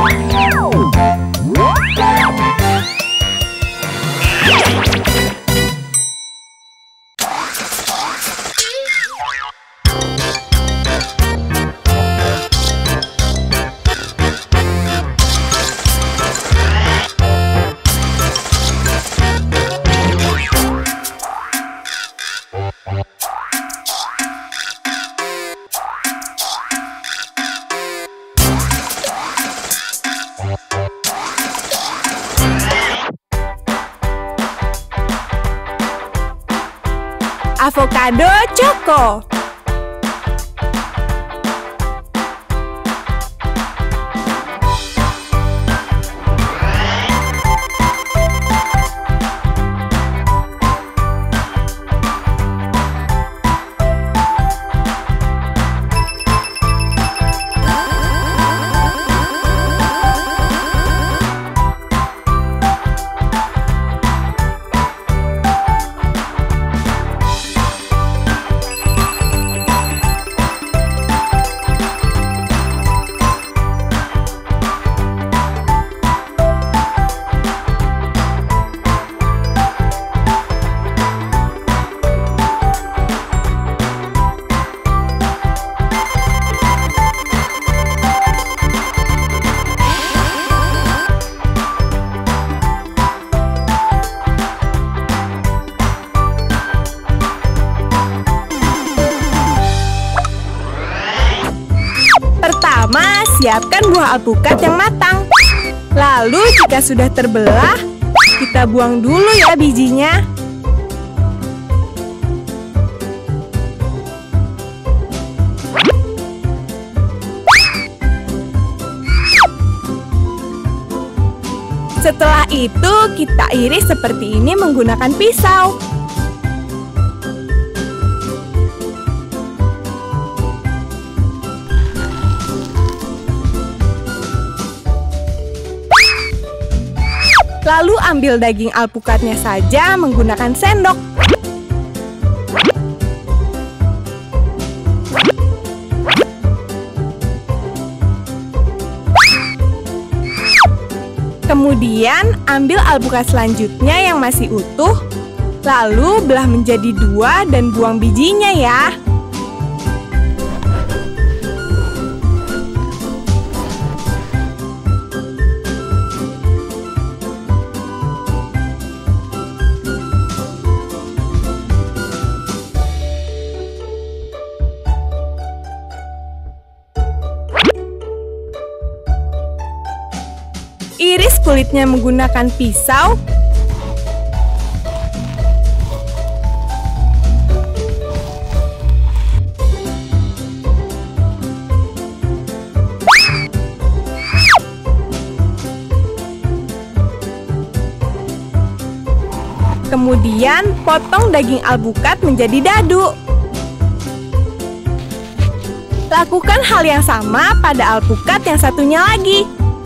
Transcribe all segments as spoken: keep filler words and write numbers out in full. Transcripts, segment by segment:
Avocado Choco. Pertama, siapkan buah alpukat yang matang. Lalu jika sudah terbelah, kita buang dulu ya bijinya. Setelah itu, kita iris seperti ini menggunakan pisau. Lalu ambil daging alpukatnya saja menggunakan sendok. Kemudian ambil alpukat selanjutnya yang masih utuh, lalu belah menjadi dua dan buang bijinya ya. Iris kulitnya menggunakan pisau. Kemudian potong daging alpukat menjadi dadu. Lakukan hal yang sama pada alpukat yang satunya lagi.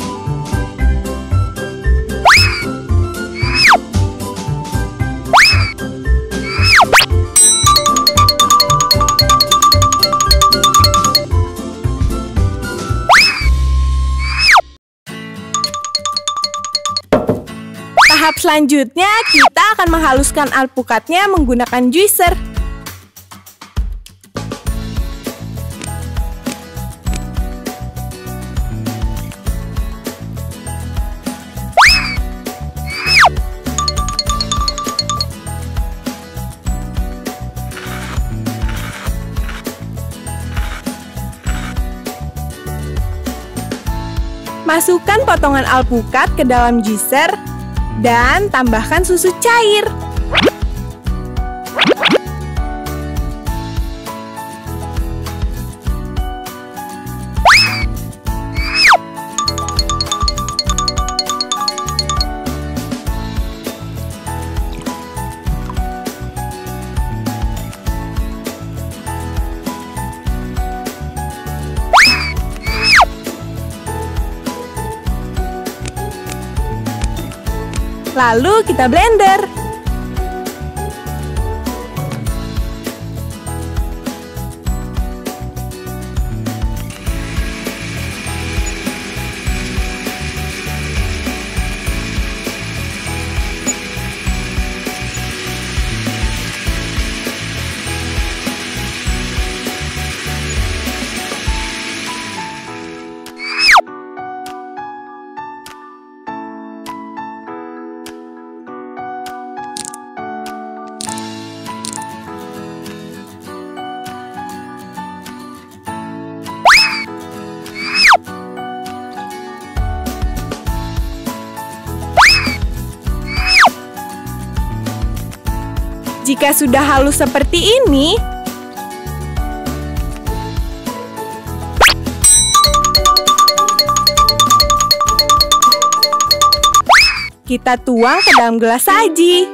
Tahap selanjutnya, kita akan menghaluskan alpukatnya menggunakan juicer. Masukkan potongan alpukat ke dalam juicer dan tambahkan susu cair. Lalu kita blender. Jika sudah halus seperti ini, kita tuang ke dalam gelas saji.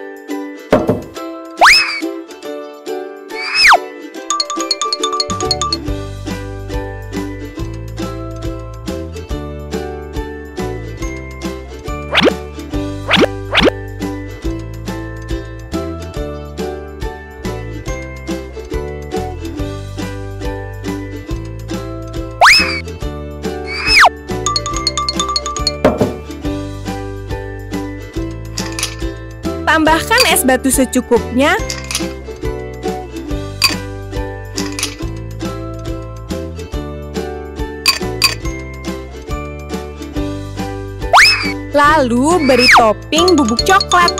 Tambahkan es batu secukupnya. Lalu beri topping bubuk coklat.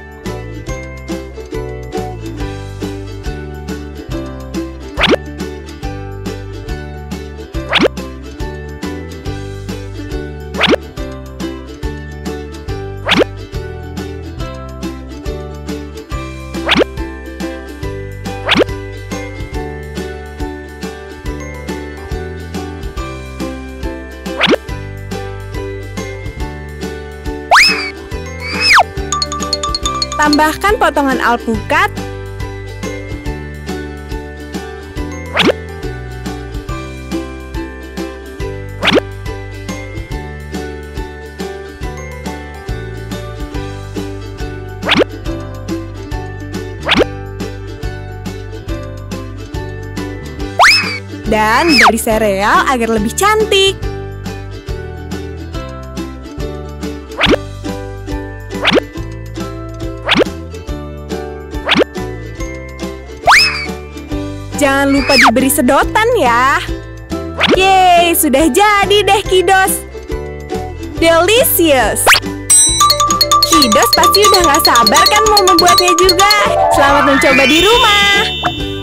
Tambahkan potongan alpukat. Dan beri sereal agar lebih cantik. Jangan lupa diberi sedotan ya. Yeay, sudah jadi deh Kiddos. Delicious. Kiddos pasti udah gak sabar kan mau membuatnya juga. Selamat mencoba di rumah.